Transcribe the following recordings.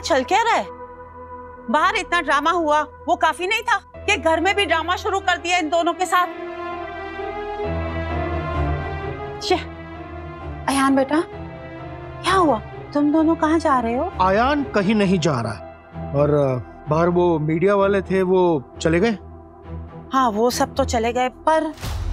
चल क्या रहा है? बाहर इतना ड्रामा हुआ, वो काफी नहीं था कि घर में भी ड्रामा शुरू कर दिया इन दोनों के साथ? अयान बेटा, क्या हुआ? तुम दोनों कहाँ जा रहे हो? अयान कहीं नहीं जा रहा, और बाहर वो मीडिया वाले थे, वो चले गए। हाँ, वो सब तो चले गए, पर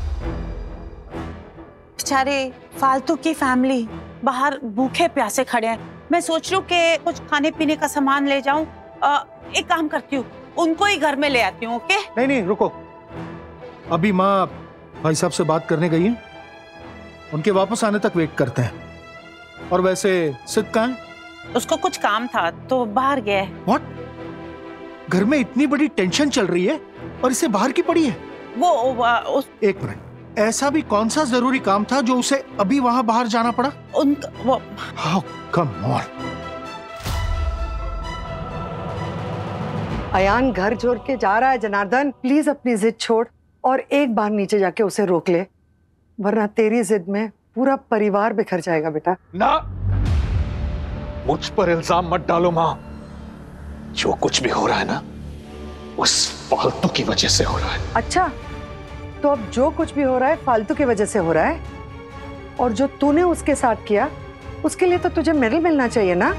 बेचारे फालतू की फैमिली बाहर भूखे प्यासे खड़े हैं। मैं सोच रही हूँ कि कुछ खाने पीने का सामान ले जाऊं। एक काम करती हूँ, उनको ही घर में ले आती हूँ। ओके? नहीं रुको, अभी माँ भाई साहब से बात करने गई है, उनके वापस आने तक वेट करते हैं। और वैसे सिद्ध कहाँ है? उसको कुछ काम था तो बाहर गया है। What? घर में इतनी बड़ी टेंशन चल रही है और इसे बाहर की पड़ी है? एक मिनट, ऐसा भी कौन सा जरूरी काम था जो उसे अभी वहां बाहर जाना पड़ा? How come on? अयान घर छोड़ के जा रहा है जनार्दन, प्लीज अपनी जिद छोड़ और एक बार नीचे जाके उसे रोक ले, वरना तेरी जिद में पूरा परिवार बिखर जाएगा बेटा। ना, मुझ पर इल्जाम मत डालो माँ। जो कुछ भी हो रहा है ना, उस फालतू की वजह से हो रहा है। अच्छा, तो अब जो कुछ भी हो रहा है फालतू की वजह से हो रहा है, और जो तूने उसके साथ किया उसके लिए तो तुझे मेडल मिलना चाहिए ना।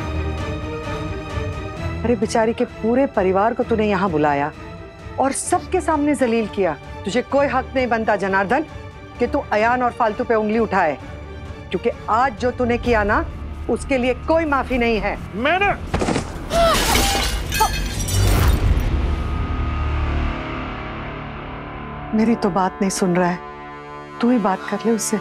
अरे बेचारी के पूरे परिवार को तूने यहाँ बुलाया और सबके सामने जलील किया। तुझे कोई हक नहीं बनता जनार्दन कि तू अयान और फालतू पे उंगली उठाए, क्योंकि आज जो तूने किया ना, उसके लिए कोई माफी नहीं है। मैंने मेरी तो बात नहीं सुन रहा है, तू ही बात कर ले उससे।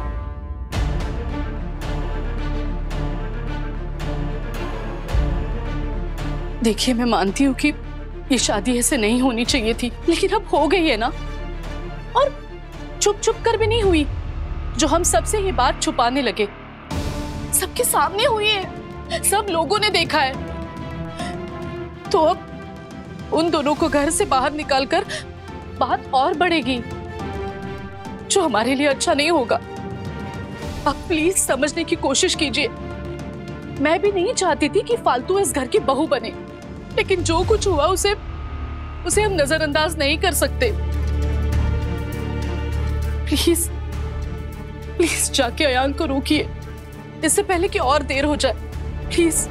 देखिए, मैं मानती हूँ कि ये शादी ऐसे नहीं होनी चाहिए थी, लेकिन अब हो गई है ना, और चुप चुप कर भी नहीं हुई। जो हम सबसे ये बात छुपाने लगे, सबके सामने हुई है, सब लोगों ने देखा है। तो अब उन दोनों को घर से बाहर निकालकर बात और बढ़ेगी, जो हमारे लिए अच्छा नहीं होगा। आप प्लीज समझने की कोशिश कीजिए। मैं भी नहीं चाहती थी कि फालतू इस घर की बहू बने, लेकिन जो कुछ हुआ उसे हम नजरअंदाज नहीं कर सकते। प्लीज प्लीज जाके अयान को रोकिए, इससे पहले कि और देर हो जाए, प्लीज।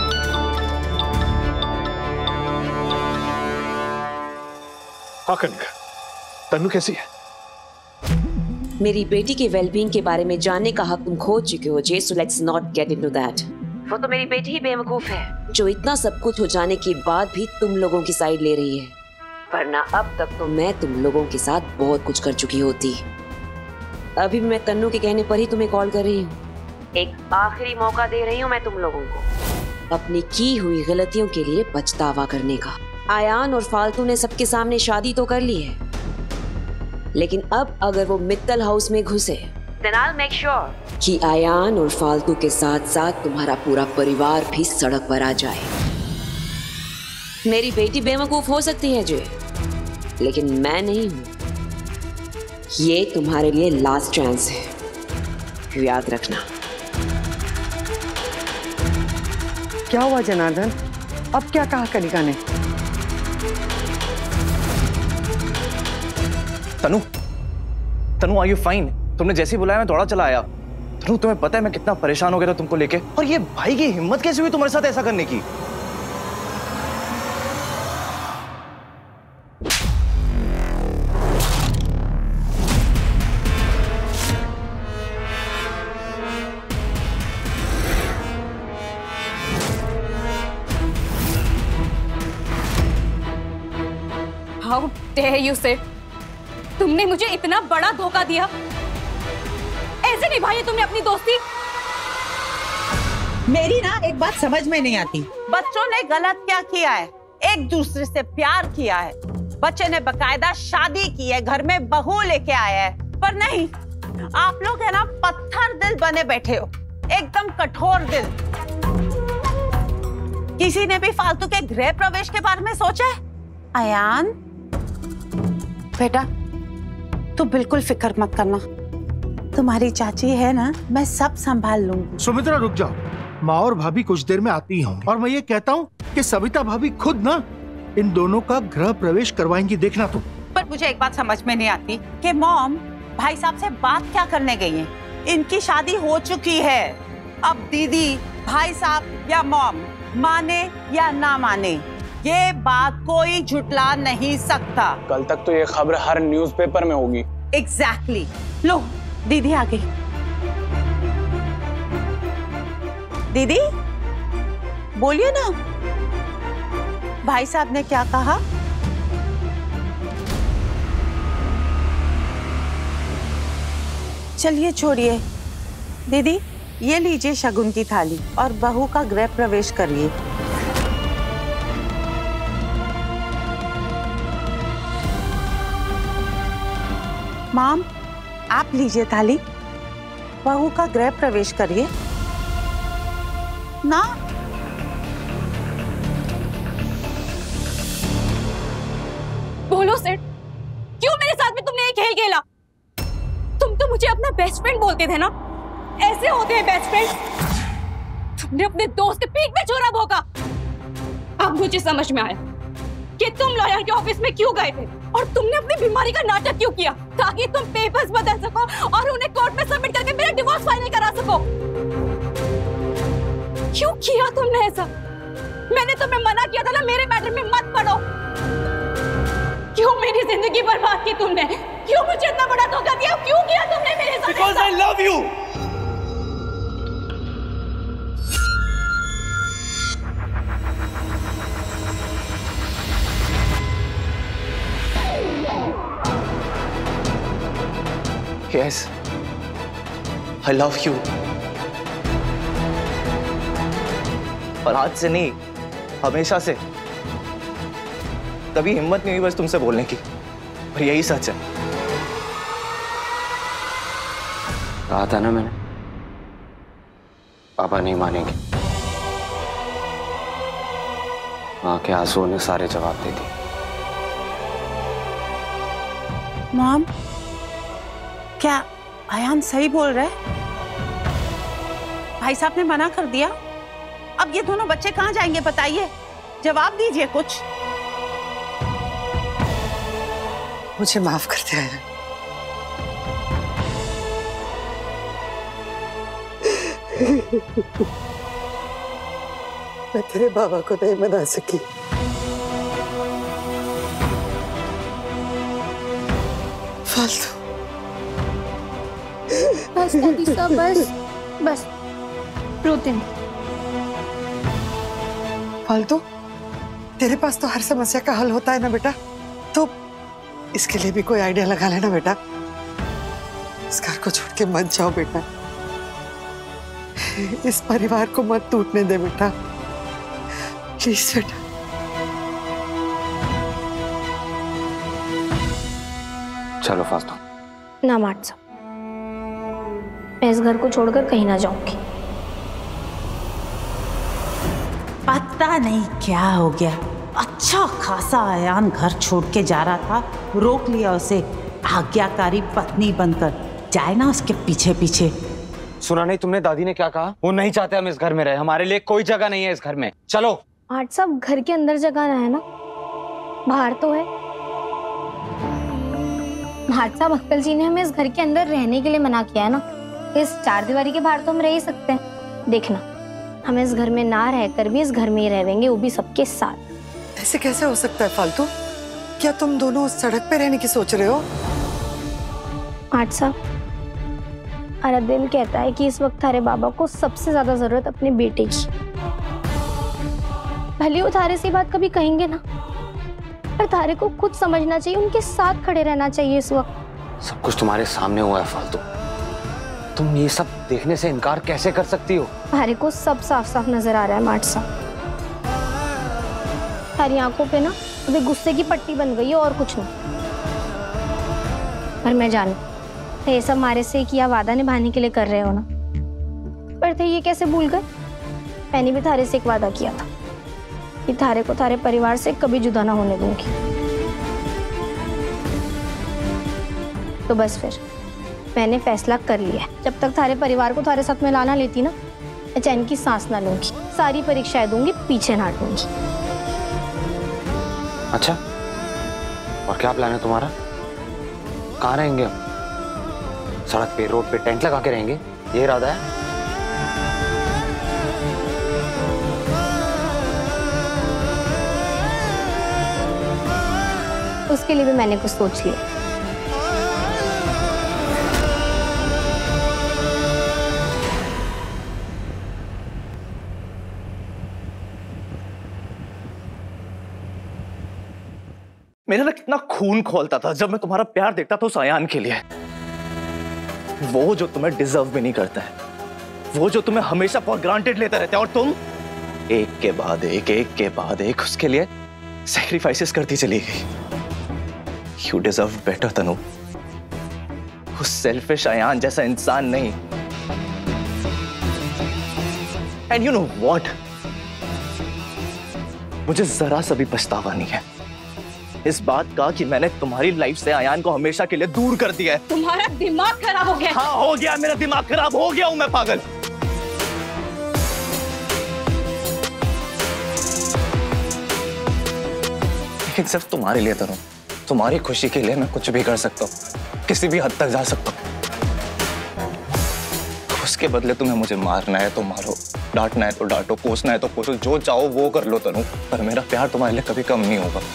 हाँ कनिका, तन्नू कैसी है? मेरी बेटी के वेलबींग के बारे में जानने का हक तुम खो चुके हो जे, so let's not get into that. वो तो मेरी बेटी ही बेवकूफ है, जो इतना सब कुछ हो जाने के बाद भी तुम लोगों की साइड ले रही है, वरना अब तक तो मैं तुम लोगों के साथ बहुत कुछ कर चुकी होती। अभी भी मैं तन्नू के कहने पर ही तुम्हें कॉल कर रही हूँ। एक आखिरी मौका दे रही हूँ मैं तुम लोगों को अपनी की हुई गलतियों के लिए पछतावा करने का। अयान और फालतू ने सबके सामने शादी तो कर ली है, लेकिन अब अगर वो मित्तल हाउस में घुसे, then I'll make sure कि अयान और फालतू के साथ साथ तुम्हारा पूरा परिवार भी सड़क पर आ जाए। मेरी बेटी बेवकूफ हो सकती है जे, लेकिन मैं नहीं हूं। ये तुम्हारे लिए लास्ट चांस है, याद रखना। क्या हुआ जनार्दन? अब क्या कहा कनिका ने? Tanu are you fine? तुमने जैसे ही बुलाया मैं दौड़ा चला आया। तनु, तुम्हें पता है मैं कितना परेशान हो गया था तुमको लेके, और ये भाई की हिम्मत कैसे हुई तुम्हारे साथ ऐसा करने की? How dare you say? तुमने मुझे इतना बड़ा धोखा दिया। ऐसे निभाई तुमने अपनी दोस्ती। मेरी ना एक बात समझ में नहीं आती, बच्चों ने गलत क्या किया है? एक दूसरे से प्यार किया है, बच्चे ने बकायदा शादी की है, घर में बहू लेके आया है, पर नहीं, आप लोग है ना पत्थर दिल बने बैठे हो, एकदम कठोर दिल। किसी ने भी फालतू के गृह प्रवेश के बारे में सोचा है? अयान बेटा, तू बिल्कुल फिक्र मत करना, तुम्हारी चाची है ना, मैं सब संभाल लूंगी। सुमित्रा रुक जाओ, माँ और भाभी कुछ देर में आती ही होंगी और मैं ये कहता हूँ कि सविता भाभी खुद ना इन दोनों का गृह प्रवेश करवाएंगी, देखना तुम। पर मुझे एक बात समझ में नहीं आती कि मॉम भाई साहब से बात क्या करने गई है। इनकी शादी हो चुकी है। अब दीदी, भाई साहब या मॉम माने या ना माने, ये बात कोई झुटला नहीं सकता। कल तक तो ये खबर हर न्यूज़पेपर में होगी। एग्जैक्टली। लो दीदी आ गई। दीदी बोलिए ना, भाई साहब ने क्या कहा? चलिए छोड़िए दीदी, ये लीजिए शगुन की थाली और बहू का गृह प्रवेश करिए। माम, आप लीजिए थाली, बहू का गृह प्रवेश करिए ना। बोलो सेठ, क्यों मेरे साथ में तुमने ये खेल खेला? तुम तो मुझे अपना बेस्ट फ्रेंड बोलते थे ना, ऐसे होते हैं बेस्ट फ्रेंड। तुमने अपने दोस्त के पीठ पे छोरा भोंका। अब मुझे समझ में आया कि तुम लॉयर के ऑफिस में क्यों गए थे और तुमने अपनी बीमारी का नाटक क्यों किया, ताकि तुम पेपर्स बदल सको और उन्हें कोर्ट में सबमिट करके मेरा डिवोर्स फाइनल करा सको। क्यों किया तुमने ऐसा? मैंने तुम्हें मना किया था ना, मेरे मैटर में मत पड़ो। क्यों मेरी जिंदगी बर्बाद की तुमने? क्यों मुझे इतना बड़ा धोखा दिया? क्यों किया तुमने मेरे साथ? Because I love you. Yes, I love you. और आज से नहीं, हमेशा से। कभी हिम्मत नहीं हुई बस तुमसे बोलने की, और यही सच है। कहा था ना मैंने, पापा नहीं मानेंगे। माँ के आंसुओं ने सारे जवाब दे दिए। मॉम, क्या अयान सही बोल रहा है? भाई साहब ने मना कर दिया। अब ये दोनों बच्चे कहाँ जाएंगे बताइए, जवाब दीजिए कुछ। मुझे माफ कर दिया है। मैं तेरे बाबा को नहीं मना सकी। फालतू। बस दादी साहब, बस रोते नहीं। फालतू? तेरे पास तो हर समस्या का हल होता है ना बेटा, तो इसके लिए भी कोई आइडिया लगा लेना बेटा। इस घर को छोड़ के मत जाओ बेटा, इस परिवार को मत टूटने दे बेटा, प्लीज बेटा। चलो फास्तु। ना माट साहब, मैं इस घर को छोड़कर कहीं ना जाऊंगी। पता नहीं क्या हो गया, अच्छा खासा अयान घर छोड़ के जा रहा था, रोक लिया उसे। आज्ञाकारी पत्नी बनकर जाए ना उसके पीछे पीछे। सुना नहीं तुमने दादी ने क्या कहा? वो नहीं चाहते हम इस घर में रहे, हमारे लिए कोई जगह नहीं है इस घर में। चलो। माट साहब, घर के अंदर जगह है ना, बाहर तो है। माट साहब, अक्कल जी ने हमें इस घर के अंदर रहने के लिए मना किया है ना, इस चार दीवारी के बाहर तो हम रह ही सकते हैं। देखना, हम इस घर में ना रहकर भी इस घर में ही रहेंगे, वो भी सबके साथ। ऐसे कैसे हो सकता है फालतू? क्या तुम दोनों सड़क पे रहने की सोच रहे हो? आठ साहब, हमारा दिल कहता है कि इस वक्त थारे बाबा को सबसे ज्यादा जरूरत अपने बेटे की। भले वो थारे से बात कभी कहेंगे ना, पर थारे को खुद समझना चाहिए, उनके साथ खड़े रहना चाहिए इस वक्त। सब कुछ तुम्हारे सामने हुआ है फालतू, तुम ये सब देखने से इनकार कैसे कर सकती हो? थारे को सब साफ साफ नजर आ रहा है माट साहब। थारी आंखों पे ना अभी गुस्से की पट्टी बन गई है और कुछ नहीं। पर मैं जानती, ये सब हमारे से किया वादा निभाने के लिए कर रहे हो ना, पर थे ये कैसे भूल गए? मैंने भी थारे से एक वादा किया था कि थारे को थारे परिवार से कभी जुदा ना होने दूंगी। तो बस फिर मैंने फैसला कर लिया है, जब तक थारे परिवार को थारे साथ में लाना लेती ना, मैं चैन की सांस ना लूंगी, सारी परीक्षाएं दूंगी, पीछे ना हटूंगी। अच्छा, और क्या प्लान है तुम्हारा? कहाँ रहेंगे हम? सड़क पे, रोड पे टेंट लगा के रहेंगे, ये इरादा है? उसके लिए भी मैंने कुछ सोच लिया। मेरा ना कितना खून खोलता था जब मैं तुम्हारा प्यार देखता था उस अयान के लिए। वो जो तुम्हें डिजर्व भी नहीं करता है, वो जो तुम्हें हमेशा फॉर ग्रांटेड लेता रहता है, और तुम एक के बाद एक उसके लिए सैक्रिफाइसेस करती चली गई। You deserve better Tanu. उस सेल्फिश अयान जैसा इंसान नहीं। एंड यू नो व्हाट, मुझे जरा सा भी पछतावा नहीं है इस बात का कि मैंने तुम्हारी लाइफ से अयान को हमेशा के लिए दूर कर दिया है। तुम्हारा दिमाग खराब हो गया। हाँ हो गया, मेरा दिमाग खराब हो गया हूं मैं, पागल। लेकिन सिर्फ तुम्हारे लिए तनु, तुम्हारी खुशी के लिए मैं कुछ भी कर सकता हूँ, किसी भी हद तक जा सकता हूँ। उसके बदले तुम्हें मुझे मारना है तो मारो, डांटना है तो डांटो, कोसना है तो कोसो, जो चाहो वो कर लो तनु, पर मेरा प्यार तुम्हारे लिए कभी कम नहीं होगा।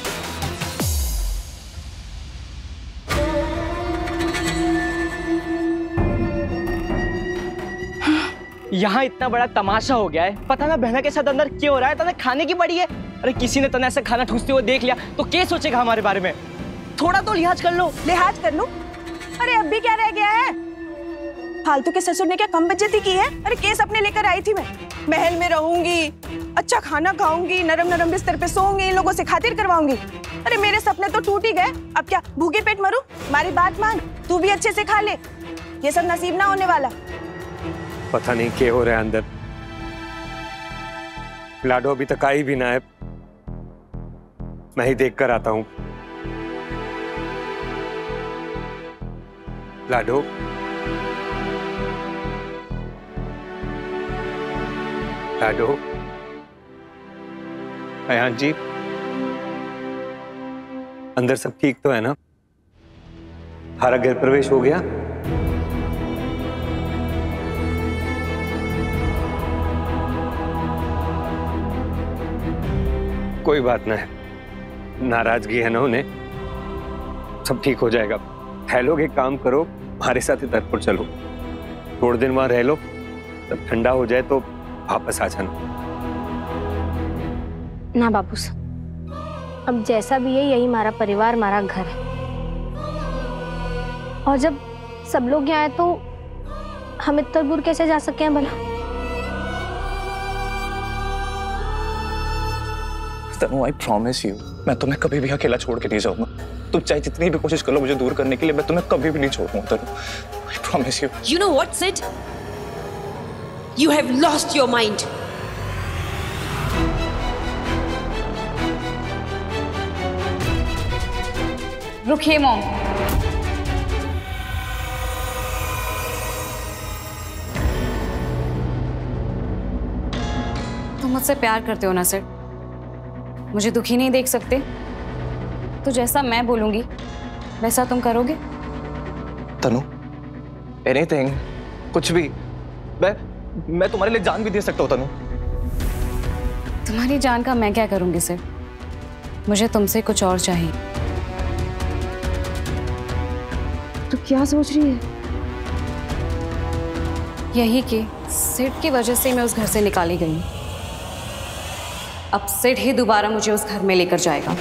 यहाँ इतना बड़ा तमाशा हो गया है, पता ना बहना के साथ अंदर क्यों हो रहा है, तने खाने की पड़ी है। अरे किसी ने तने ऐसा खाना ठूसते हुए देख लिया तो क्या सोचेगा हमारे बारे में? थोड़ा तो लिहाज कर लो। लिहाज कर लो? अरे अब भी क्या रह गया है? फालतू के ससुर ने क्या कम बेइज्जती की है? अरे केस अपने लेकर आई थी मैं, महल में रहूंगी, अच्छा खाना खाऊंगी, नरम नरम बिस्तर पे सोऊंगी, इन लोगों से खातिर करवाऊंगी। अरे मेरे सपने तो टूट ही गए, अब क्या भूखे पेट मरूं? हमारी बात मान, तू भी अच्छे से खा ले, ये सब नसीब ना होने वाला। पता नहीं क्या हो रहा है अंदर। लाडो अभी तक आई भी ना है, मैं ही देख कर आता हूं। लाडो, लाडो, अयान जी, अंदर सब ठीक तो है ना? हमारा घर प्रवेश हो गया? कोई बात ना है, नाराजगी है ना उन्हें, सब ठीक हो जाएगा। है लोग एक काम करो, हमारे साथ इधर पर चलो, थोड़े दिन वहां रह लो, तब ठंडा हो जाए तो वापस आ जाना। ना बापू साहब, अब जैसा भी है यही हमारा परिवार, हमारा घर है, और जब सब लोग यहाँ आए तो हम इतना दूर कैसे जा सके हैं भला? तनु, आई प्रॉमिस यू, मैं तुम्हें कभी भी अकेला छोड़ के नहीं जाऊंगा। तुम चाहे जितनी भी कोशिश कर लो मुझे दूर करने के लिए, मैं तुम्हें कभी भी नहीं छोड़ूंगा Tanu, I promise you. You know what, Sid? You have lost your mind. रुकिए मॉम, तुम मुझसे प्यार करते हो ना सिड? मुझे दुखी नहीं देख सकते? तो जैसा मैं बोलूंगी वैसा तुम करोगे? तनु, एनीथिंग, कुछ भी, मैं तुम्हारे लिए जान भी दे सकता हूँ तनु। तुम्हारी जान का मैं क्या करूंगी सिड? मुझे तुमसे कुछ और चाहिए। तू क्या सोच रही है? यही कि सिड की वजह से मैं उस घर से निकाली गई हूँ। अब सिड ही दोबारा मुझे उस घर में लेकर जाएगा।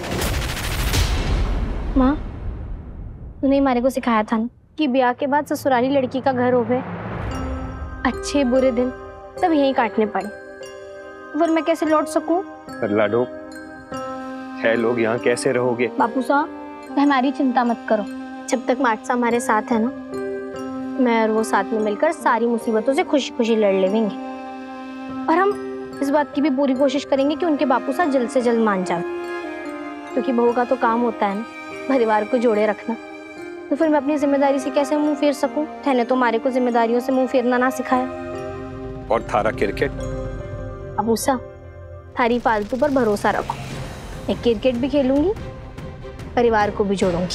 माँ, तूने हमारे को सिखाया था ना कि ब्याह के बाद ससुराली लड़की का घर होवे, अच्छे बुरे दिन सब यहीं काटने पड़े, फिर मैं कैसे लौट सकूं? पर लाडो, है लोग यहाँ कैसे रहोगे? बापू साहब, हमारी चिंता मत करो, जब तक माटसा हमारे साथ है ना, मैं और वो साथ में मिलकर सारी मुसीबतों से खुशी खुशी लड़ लेंगे, और हम इस बात की भी पूरी कोशिश करेंगे कि उनके बापू साहब जल्द से जल्द मान जाए, क्योंकि बहू का तो काम होता है ना परिवार को जोड़े रखना। तो फिर मैं अपनी जिम्मेदारी से कैसे मुंह फेर सकूं? थैने तो हमारे को जिम्मेदारियों से मुंह फेरना ना सिखाया। और थारा क्रिकेट। अब उषा, थारी फालतू पर भरोसा रखो। मैं क्रिकेट भी खेलूंगी, परिवार को भी जोड़ूंगी,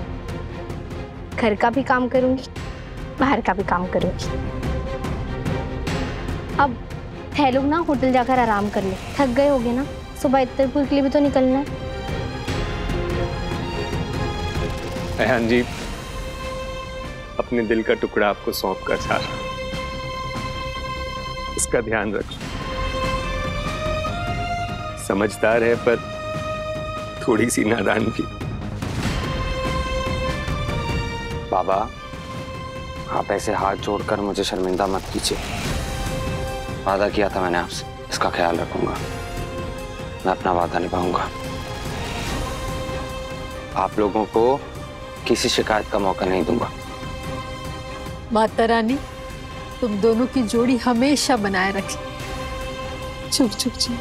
घर का भी काम करूंगी, बाहर का भी काम करूंगी। अब थे लोग ना होटल जाकर आराम कर ले, थक गए होगे ना, सुबह इत्तरपुर के लिए भी तो निकलना है। अयान जी, अपने दिल का टुकड़ा आपको सौंप कर जा रहा, इसका ध्यान रखो। समझदार है पर थोड़ी सी नादान भी। बाबा, आप ऐसे हाथ जोड़कर मुझे शर्मिंदा मत कीजिए। वादा किया था मैंने आपसे, इसका ख्याल रखूंगा। मैं अपना वादा निभाऊंगा। आप लोगों को किसी शिकायत का मौका नहीं दूंगा। माता रानी तुम दोनों की जोड़ी हमेशा बनाए रखे। चुप चुप चुप।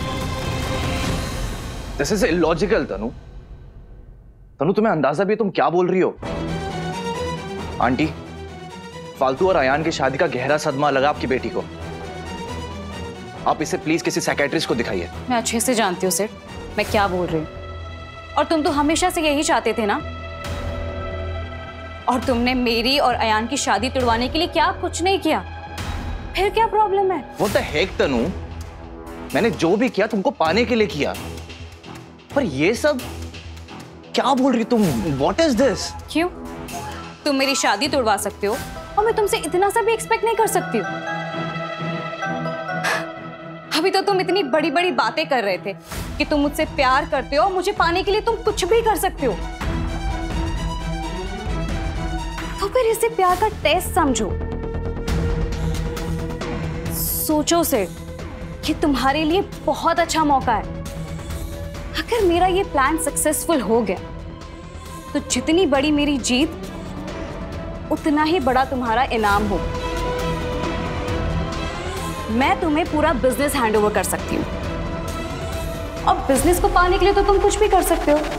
This is illogical Tanu. Tanu, तुम्हें अंदाजा भी है तुम क्या बोल रही हो? आंटी, फालतू और अयान की शादी का गहरा सदमा लगा आपकी बेटी को। आप इसे प्लीज किसी साइकियाट्रिस्ट को दिखाइए। मैं अच्छे से जानती हूँ सेठ, मैं क्या बोल रही हूँ। और तुम तो हमेशा से यही चाहते थे ना। और तुमने मेरी और अयान की शादी तुड़वाने के लिए क्या कुछ नहीं किया, फिर क्या प्रॉब्लम है? What the heck, तनु? मैंने जो भी किया तुमको पाने के लिए किया, पर ये सब क्या बोल रही तुम? What is this? क्यों? तुम मेरी शादी तुड़वा सकते हो और मैं तुमसे इतना सा भी एक्सपेक्ट नहीं कर सकती हूँ। अभी तो तुम इतनी बड़ी बड़ी बातें कर रहे थे कि तुम मुझसे प्यार करते हो और मुझे पाने के लिए तुम कुछ भी कर सकते हो। तो फिर इसे प्यार का टेस्ट समझो। सोचो सेठ, ये तुम्हारे लिए बहुत अच्छा मौका है। अगर मेरा ये प्लान सक्सेसफुल हो गया तो जितनी बड़ी मेरी जीत उतना ही बड़ा तुम्हारा इनाम हो। मैं तुम्हें पूरा बिजनेस हैंडओवर कर सकती हूँ। अब बिजनेस को पाने के लिए तो तुम कुछ भी कर सकते हो।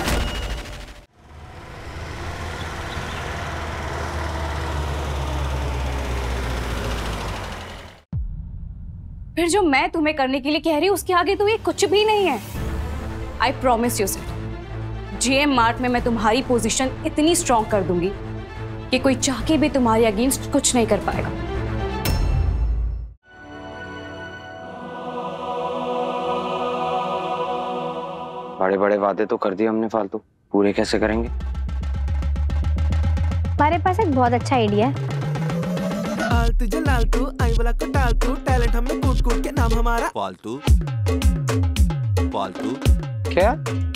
फिर जो मैं तुम्हें करने के लिए कह रही हूँ उसके आगे तो ये कुछ भी नहीं है। I promise you sir, GM mart में मैं तुम्हारी पोजीशन इतनी स्ट्रॉन्ग कर दूंगी कि कोई चाह के भी तुम्हारे अगेंस्ट कुछ नहीं कर पाएगा। बड़े बड़े वादे तो कर दिए हमने, फालतू पूरे कैसे करेंगे? हमारे पास एक बहुत अच्छा आइडिया है। आलतू जलालतू आई वाला कटालतू, टैलेंट हमें कूट कूट के नाम हमारा फालतू। फालतू क्या?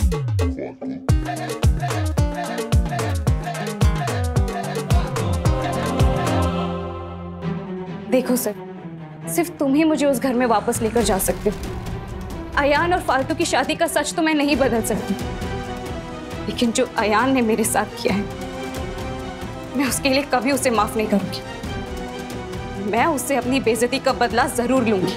देखो सर, सिर्फ तुम ही मुझे उस घर में वापस लेकर जा सकते हो। अयान और फालतू की शादी का सच तो मैं नहीं बदल सकती, लेकिन जो अयान ने मेरे साथ किया है मैं उसके लिए कभी उसे माफ नहीं करूंगी। मैं उससे अपनी बेइज्जती का बदला जरूर लूंगी।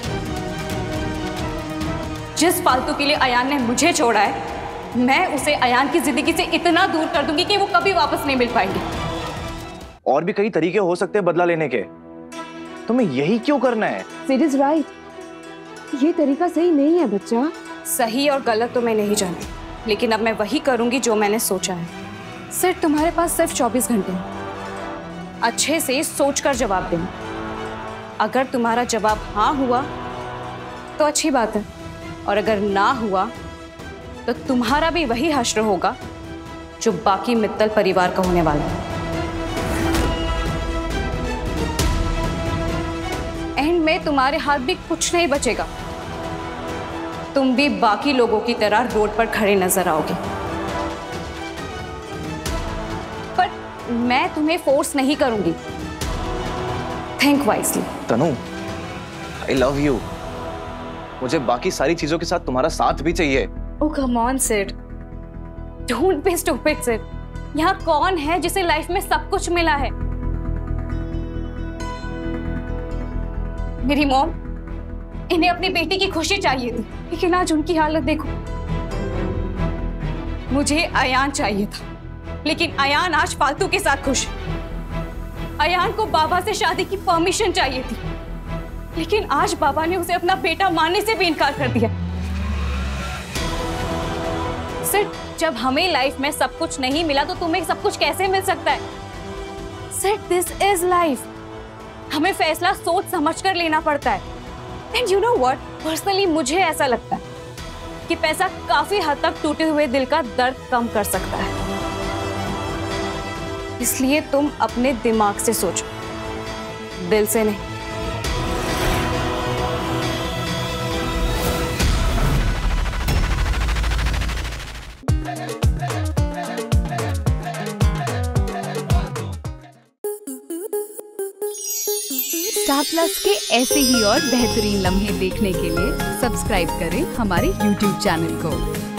जिस फालतू के लिए अयान ने मुझे छोड़ा है, मैं उसे अयान की जिंदगी से इतना दूर कर दूंगी कि वो कभी वापस नहीं मिल पाएंगे। और भी कई तरीके हो सकते हैं बदला लेने के, तुम्हें यही क्यों करना है? सिड इज राइट, ये तरीका सही नहीं है बच्चा। सही और गलत तो मैं नहीं जानती, लेकिन अब मैं वही करूंगी जो मैंने सोचा है। सिर्फ तुम्हारे पास सिर्फ 24 घंटे हैं, अच्छे से सोचकर जवाब देना। अगर तुम्हारा जवाब हाँ हुआ तो अच्छी बात है, और अगर ना हुआ तो तुम्हारा भी वही हश्र होगा जो बाकी मित्तल परिवार का होने वाला है। एंड में तुम्हारे हाथ भी कुछ नहीं बचेगा, तुम भी बाकी लोगों की तरह रोड पर खड़े नजर आओगे। पर मैं तुम्हें फोर्स नहीं करूंगी। Think wisely. Tanu, I love you. मुझे बाकी सारी चीजों के साथ तुम्हारा साथ भी चाहिए। Oh come on Sid, don't be stupid Sid. यहाँ कौन है जिसे लाइफ में सब कुछ मिला है? मेरी मॉम, इन्हें अपनी बेटी की खुशी चाहिए थी, लेकिन आज उनकी हालत देखो। मुझे अयान चाहिए था, लेकिन अयान आज फालतू के साथ खुश है। अयान को बाबा से शादी की परमिशन चाहिए थी, लेकिन आज बाबा ने उसे अपना बेटा मानने से भी इनकार कर दिया। सिर्फ जब हमें लाइफ में सब कुछ नहीं मिला तो तुम्हें सब कुछ कैसे मिल सकता है? सिर्फ दिस इज लाइफ। हमें फैसला सोच समझ कर लेना पड़ता है। And you know what, personally मुझे ऐसा लगता है कि पैसा काफी हद तक टूटे हुए दिल का दर्द कम कर सकता है। इसलिए तुम अपने दिमाग से सोचो, दिल से नहीं। स्टार प्लस के ऐसे ही और बेहतरीन लम्हे देखने के लिए सब्सक्राइब करें हमारे YouTube चैनल को।